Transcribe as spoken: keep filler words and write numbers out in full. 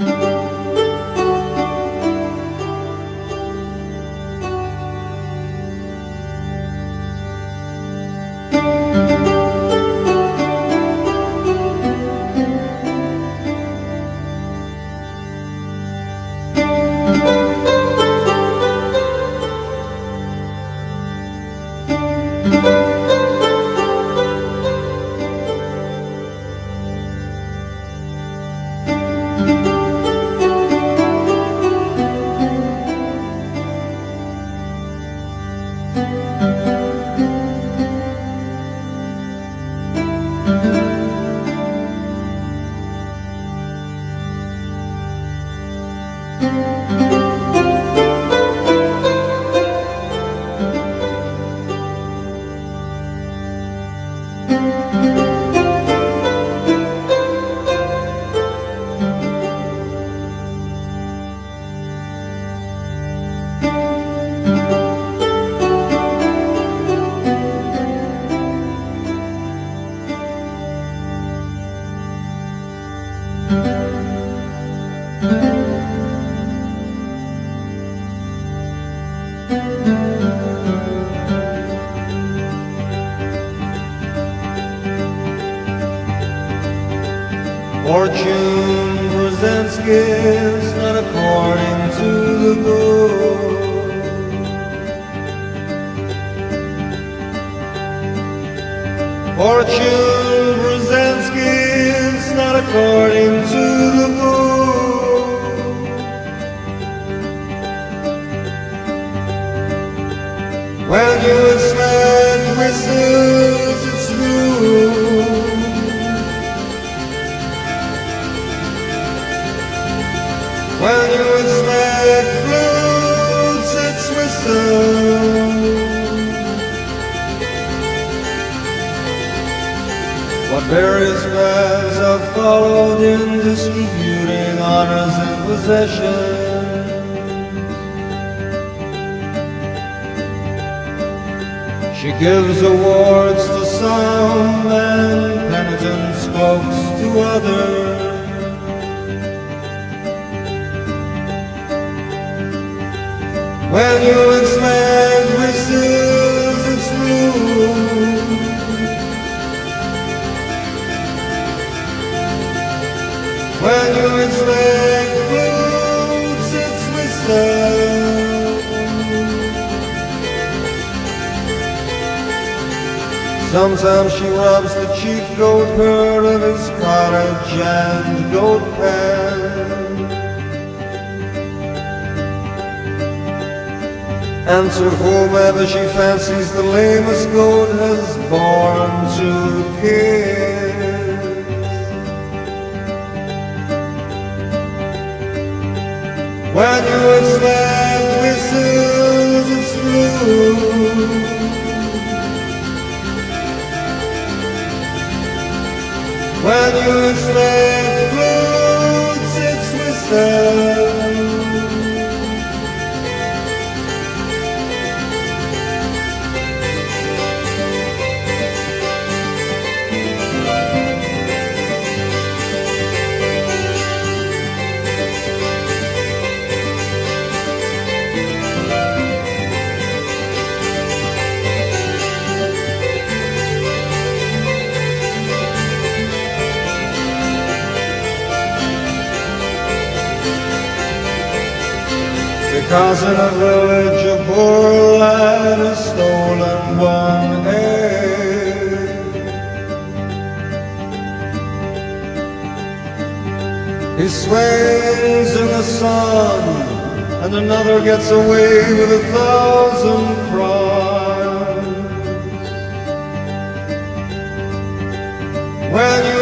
Fortune presents gifts not according to the book. Fortune presents gifts not according to the book. When you expect whistles, it's blue. When you expect flutes, it's whistle. What various paths have followed in distributing honors and possessions. She gives awards to some and penitent spokes to others. When you expect whistles, it's blue. When you expect flutes, it's whistle. Sometimes she robs the chief goat herd of his cottage and goat pen, and to whomever she fancies the lamest goat has born to kiss. When you expect whistles, it's blue. When you expect flutes, it's whistle. Because in a village a poor lad has stolen one egg. He swings in the sun, and another gets away with a thousand crimes. When you